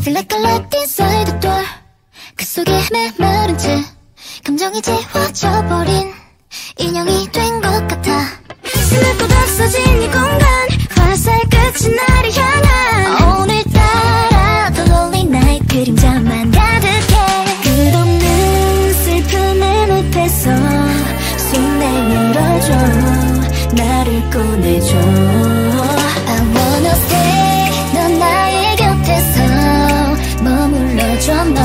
Feel like I locked inside the door. 그 속에 메마른 채 감정이 지워져버린 인형이 된 것 같아. 스며고 없어진 이 공간 화살 끝이 나를 향한 오늘따라 The lonely night 그림자만 가득해. 끝없는 슬픔의 늪에서 손 내밀어줘 나를 꺼내줘. I wanna stay 넌 나의 곁에서 머물러줘 너.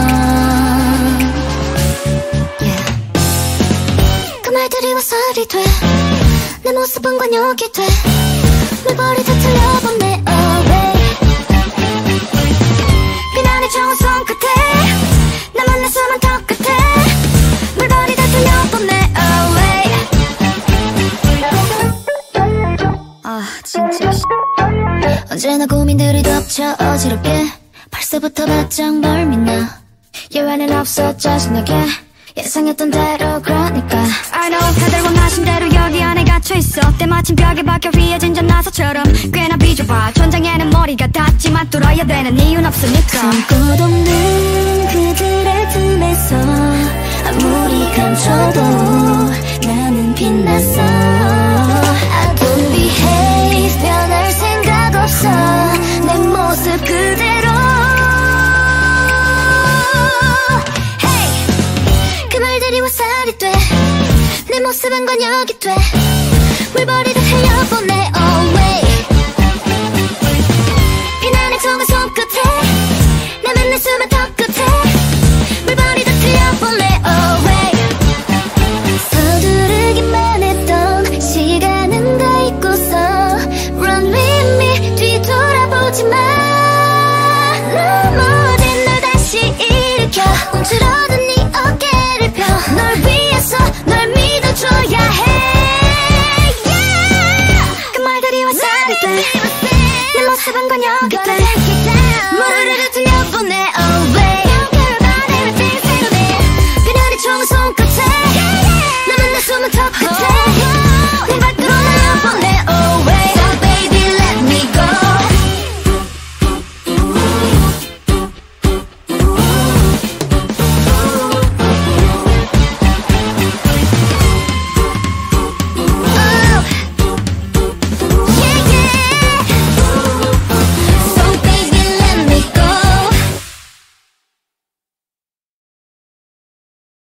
Yeah. 그 말들이 화살이 돼 내 모습은 관역이 돼 물벌이 다 틀려본 내 away. 비난의 정원 손끝에 나만 내 숨은 턱 끝에 물벌이 다 틀려본 내 away. 아 진짜 언제나 고민들이 덮쳐 어지럽게 벌써부터 바짝 멀미나. 예외는 없어 짜증나게 예상했던 대로 그러니까 I know 다들 원하신 대로 여기 안에 갇혀있어. 때마침 벽에 박혀 휘어진 전나사처럼 꽤나 비좁아. 천장에는 머리가 닿지만 뚫어야 되는 이유는 없으니까. 손끝 없는 그들의 틈에서 아무리 감춰도 나는 빛났어. I don't behave 변할 생각 없어 내 모습 그대로. 그 말들이 화살이 돼 내 모습은 관역이 돼 물벌이를 흘려보내 away. 비난의 정원 손끝에 나만 내 숨은 턱 끝에 물벌이 다 틀려보내 away. 서두르기만 했던 시간은 다 잊고서 Run with me 뒤돌아보지 마. 넘어진 널 다시 일으켜 움츠러든 네 어깨를 펴 널 위해서 널 믿어줘야 해. Yeah. 그 말들이 화살이 돼 내 모습은 관역이 돼 물을